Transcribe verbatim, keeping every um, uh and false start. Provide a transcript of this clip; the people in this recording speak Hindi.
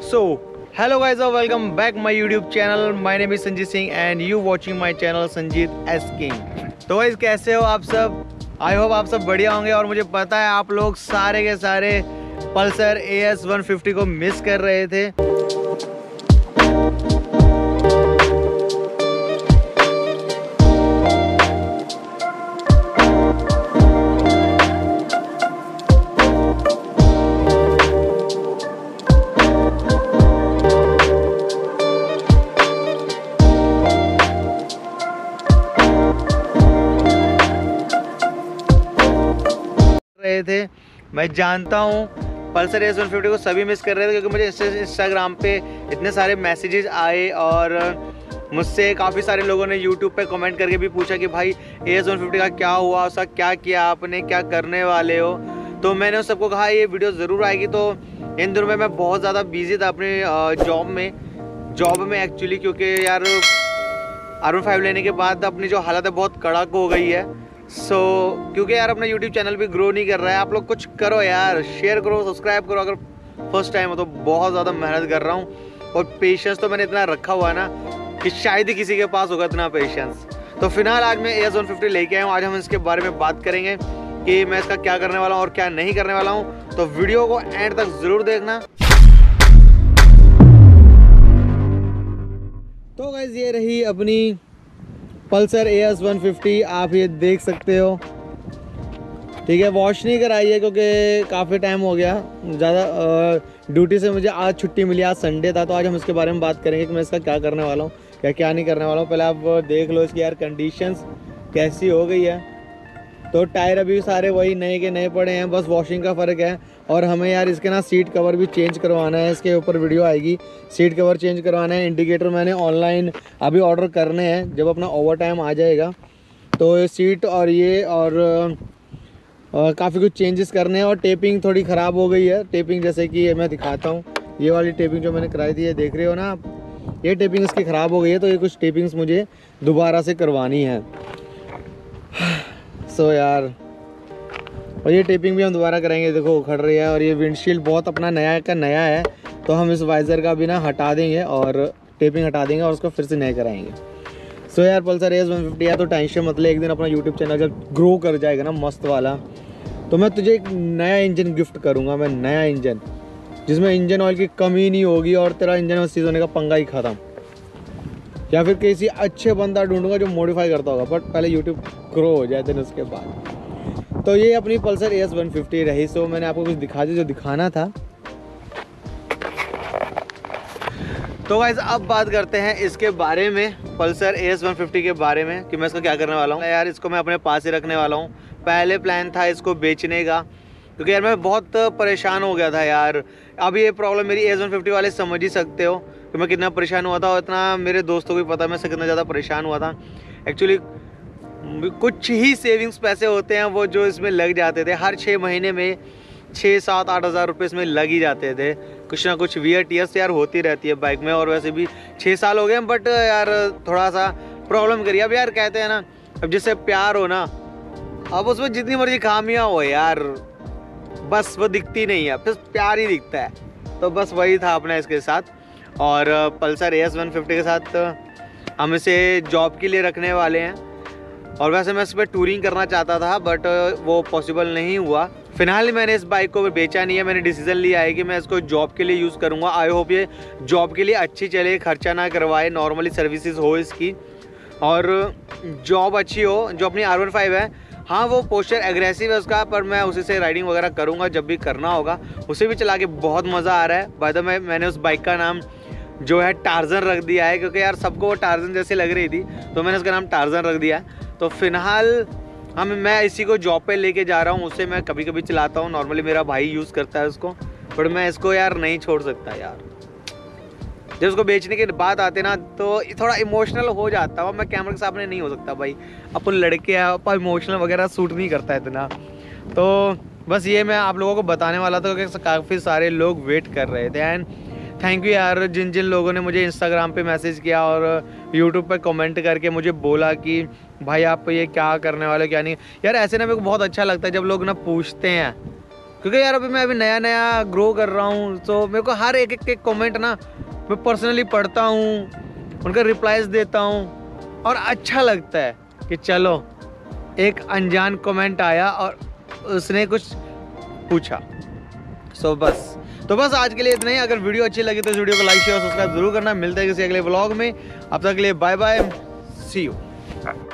So, hello guys and welcome back my YouTube channel. My name is Sanjeet Singh and you watching my channel Sanjeet S King. तो guys कैसे हो आप सब? आई होप आप सब बढ़िया होंगे और मुझे पता है आप लोग सारे के सारे Pulsar A S one fifty को मिस कर रहे थे। रहे थे मैं जानता हूँ Pulsar A S one fifty को सभी मिस कर रहे थे, क्योंकि मुझे इंस्टाग्राम पे इतने सारे मैसेजेस आए और मुझसे काफ़ी सारे लोगों ने यूट्यूब पे कमेंट करके भी पूछा कि भाई ए एस वन फिफ्टी का क्या हुआ, उसका क्या किया आपने, क्या करने वाले हो। तो मैंने उन सबको कहा ये वीडियो ज़रूर आएगी। तो इन दिनों में मैं बहुत ज़्यादा बिजी था अपनी जॉब में जॉब में एक्चुअली, क्योंकि यार आर वन फाइव लेने के बाद अपनी जो हालत है बहुत कड़क हो गई है। सो so, क्योंकि यार अपना यूट्यूब चैनल भी ग्रो नहीं कर रहा है। आप लोग कुछ करो यार, शेयर करो, सब्सक्राइब करो। अगर फर्स्ट टाइम हो तो बहुत ज़्यादा मेहनत कर रहा हूँ और पेशेंस तो मैंने इतना रखा हुआ है ना कि शायद ही किसी के पास होगा इतना पेशेंस। तो फिलहाल आज मैं ए एस वन फिफ्टी लेके आया हूँ। आज हम इसके बारे में बात करेंगे कि मैं इसका क्या करने वाला हूँ और क्या नहीं करने वाला हूँ। तो वीडियो को एंड तक ज़रूर देखना। तो गाइस ये रही अपनी Pulsar A S one fifty, आप ये देख सकते हो। ठीक है, वॉश नहीं कराई है क्योंकि काफ़ी टाइम हो गया, ज़्यादा ड्यूटी से मुझे आज छुट्टी मिली। आज संडे था, तो आज हम इसके बारे में बात करेंगे कि मैं इसका क्या करने वाला हूँ, क्या क्या नहीं करने वाला हूँ। पहले आप देख लो इसकी यार कंडीशंस कैसी हो गई है। तो टायर अभी सारे वही नए के नए पड़े हैं, बस वॉशिंग का फ़र्क है। और हमें यार इसके ना सीट कवर भी चेंज करवाना है, इसके ऊपर वीडियो आएगी। सीट कवर चेंज करवाना है, इंडिकेटर मैंने ऑनलाइन अभी ऑर्डर करने हैं, जब अपना ओवर टाइम आ जाएगा तो ये सीट और ये और काफ़ी कुछ चेंजेस करने हैं। और टेपिंग थोड़ी ख़राब हो गई है, टेपिंग जैसे कि मैं दिखाता हूँ। ये वाली टेपिंग जो मैंने कराई थी, ये देख रहे हो ना आप, ये टेपिंग इसकी ख़राब हो गई है। तो ये कुछ टेपिंग्स मुझे दोबारा से करवानी है। सो so, यार और ये टेपिंग भी हम दोबारा करेंगे। देखो उखड़ रही है। और ये विंडशील्ड बहुत अपना नया का नया है, तो हम इस वाइज़र का भी ना हटा देंगे और टेपिंग हटा देंगे और उसको फिर से नया कराएंगे। सो so, यार Pulsar A S one fifty है तो टेंशन मतलब एक दिन अपना यूट्यूब चैनल जब ग्रो कर जाएगा ना मस्त वाला, तो मैं तुझे एक नया इंजन गिफ्ट करूँगा। मैं नया इंजन जिसमें इंजन ऑयल की कमी नहीं होगी और तेरा इंजन में सीज होने का पंगा ही ख़त्म। या फिर किसी अच्छे बंदा ढूंढूंगा जो मॉडिफाई करता होगा, बट पहले यूट्यूब ग्रो हो जाए दिन उसके बाद। तो ये अपनी Pulsar A S one fifty रही। सो मैंने आपको कुछ दिखा दिया जो दिखाना था। तो गाइस अब बात करते हैं इसके बारे में, Pulsar A S one fifty के बारे में कि मैं इसको क्या करने वाला हूँ। यार इसको मैं अपने पास ही रखने वाला हूँ। पहले प्लान था इसको बेचने का, क्योंकि यार मैं बहुत परेशान हो गया था यार। अब ये प्रॉब्लम मेरी ए एस वन फिफ्टी वाले समझ ही सकते हो कि मैं कितना परेशान हुआ था, और इतना मेरे दोस्तों को भी पता मैं से कितना ज़्यादा परेशान हुआ था। एक्चुअली कुछ ही सेविंग्स पैसे होते हैं वो जो इसमें लग जाते थे। हर छः महीने में छः सात आठ हज़ार रुपये इसमें लग ही जाते थे। कुछ ना कुछ वियर टीयर्स यार होती रहती है बाइक में, और वैसे भी छः साल हो गए हैं, बट यार थोड़ा सा प्रॉब्लम करिए। अब यार कहते हैं ना, अब जिससे प्यार हो ना, अब उसमें जितनी मर्जी खामियाँ हो यार, बस वो दिखती नहीं है, फिर प्यार ही दिखता है। तो बस वही था अपना इसके साथ। और Pulsar A S one fifty के साथ हम इसे जॉब के लिए रखने वाले हैं। और वैसे मैं इस पर टूरिंग करना चाहता था, बट वो पॉसिबल नहीं हुआ। फिलहाल मैंने इस बाइक को बेचा नहीं है। मैंने डिसीजन लिया है कि मैं इसको जॉब के लिए यूज़ करूँगा। आई होप ये जॉब के लिए अच्छी चले, खर्चा ना करवाए, नॉर्मली सर्विसेज हो इसकी और जॉब अच्छी हो। जो अपनी आर वन फाइव है, हाँ वो पोस्चर एग्रेसिव है उसका, पर मैं उसी से राइडिंग वगैरह करूँगा जब भी करना होगा। उसे भी चला के बहुत मज़ा आ रहा है। बाय द वे मैंने उस बाइक का नाम जो है टार्जन रख दिया है, क्योंकि यार सबको वो टार्जन जैसे लग रही थी, तो मैंने उसका नाम टार्जन रख दिया है। तो फिलहाल हम मैं इसी को जॉब पे लेके जा रहा हूँ। उसे मैं कभी कभी चलाता हूँ, नॉर्मली मेरा भाई यूज़ करता है उसको, बट मैं इसको यार नहीं छोड़ सकता यार। जब उसको बेचने के बाद आते ना तो थोड़ा इमोशनल हो जाता हूँ। मैं कैमरे के सामने नहीं हो सकता भाई, अपन लड़के हैं, अपन इमोशनल वगैरह सूट नहीं करता है इतना। तो बस ये मैं आप लोगों को बताने वाला था, क्योंकि काफ़ी सारे लोग वेट कर रहे थे। एंड थैंक यू यार जिन जिन लोगों ने मुझे इंस्टाग्राम पे मैसेज किया और यूट्यूब पे कमेंट करके मुझे बोला कि भाई आप ये क्या करने वाले क्या नहीं। यार ऐसे ना मेरे को बहुत अच्छा लगता है जब लोग ना पूछते हैं क्योंकि यार अभी मैं अभी नया नया ग्रो कर रहा हूँ, तो मेरे को हर एक एक, एक कमेंट ना मैं पर्सनली पढ़ता हूँ, उनका रिप्लाईज देता हूँ और अच्छा लगता है कि चलो एक अनजान कमेंट आया और उसने कुछ पूछा। सो बस तो बस आज के लिए इतना ही। अगर वीडियो अच्छी लगी तो इस वीडियो को लाइक शेयर और सब्सक्राइब जरूर करना। मिलते हैं किसी अगले व्लॉग में, अब तक के लिए बाय बाय, सी यू।